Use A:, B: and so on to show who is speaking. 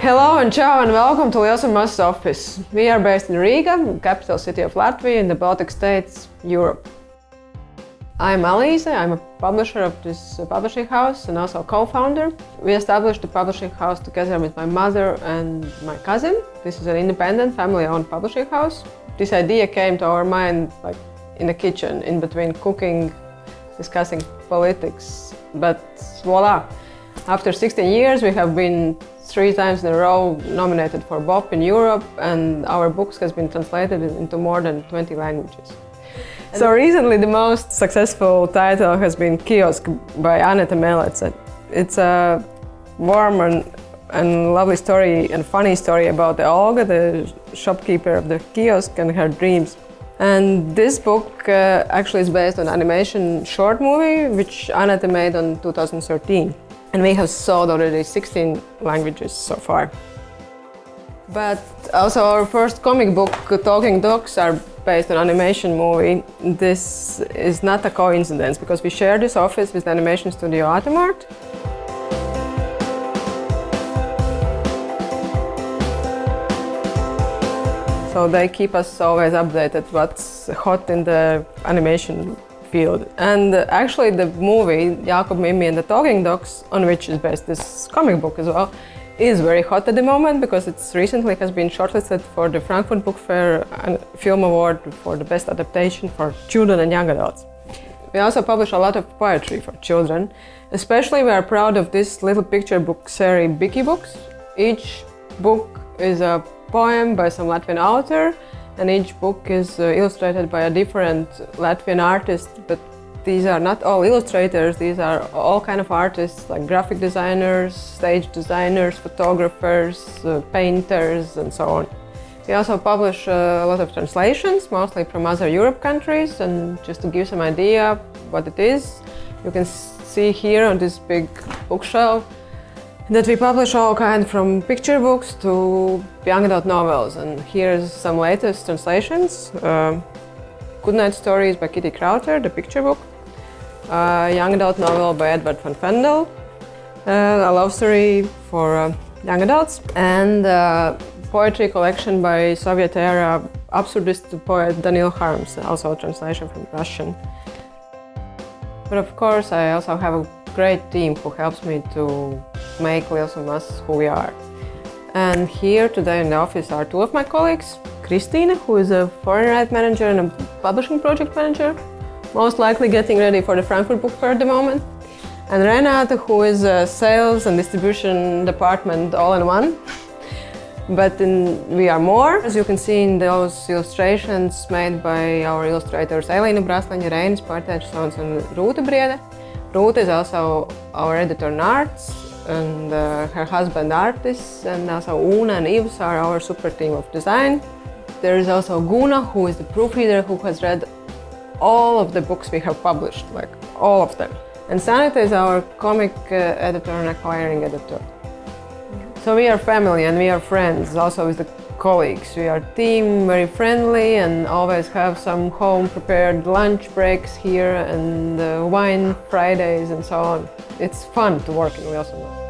A: Hello and ciao and welcome to LIELS UN MAZS office. We are based in Rīga, capital city of Latvia in the Baltic states, Europe. I'm Alize, I'm a publisher of this publishing house and also a co-founder. We established the publishing house together with my mother and my cousin. This is an independent, family-owned publishing house. This idea came to our mind like in the kitchen, in between cooking, discussing politics, but voila! After 16 years we have been 3 times in a row nominated for BOP in Europe, and our books has been translated into more than 20 languages. So recently the most successful title has been Kiosk by Annette Melece. It's a warm and lovely story and funny story about Olga, the shopkeeper of the kiosk, and her dreams. And this book actually is based on an animation short movie which Annette made in 2013. And we have sold already 16 languages so far. But also our first comic book, Talking Dogs, are based on an animation movie. This is not a coincidence because we share this office with the animation studio Automart. So they keep us always updated what's hot in the animation field. And actually the movie, Jakob, Mimi and the Talking Dogs, on which is based this comic book as well, is very hot at the moment because it's recently has been shortlisted for the Frankfurt Book Fair Film Award for the best adaptation for children and young adults. We also publish a lot of poetry for children. Especially we are proud of this little picture book series, Biki Books. Each book is a poem by some Latvian author, and each book is illustrated by a different Latvian artist, but these are not all illustrators, these are all kind of artists like graphic designers, stage designers, photographers, painters and so on. We also publish a lot of translations, mostly from other Europe countries, and just to give some idea what it is, you can see here on this big bookshelf that we publish all kinds from picture books to young adult novels, and here's some latest translations. Goodnight Stories by Kitty Crowther, the picture book. Young adult novel by Edward van Vendel. A love story for young adults. And poetry collection by Soviet-era absurdist poet Danil Harms, also a translation from Russian. But of course I also have a great team who helps me to make LIELS UN MAZS who we are. And here today in the office are 2 of my colleagues. Christine, who is a foreign rights manager and a publishing project manager, most likely getting ready for the Frankfurt Book Fair at the moment. And Renate, who is a sales and distribution department all in one. But we are more, as you can see in those illustrations made by our illustrators Elīna Braslaņa, Reinis Pārtēčsons and Rūta Briede. Rūta is also our editor in arts, and her husband artists, and also Una and Yves are our super team of design. There is also Guna, who is the proofreader, who has read all of the books we have published, like all of them. And Sanita is our comic editor and acquiring editor. So we are family and we are friends, also with the colleagues. We are team, very friendly, and always have some home prepared lunch breaks here and wine Fridays and so on. It's fun to work in LIELS UN MAZS.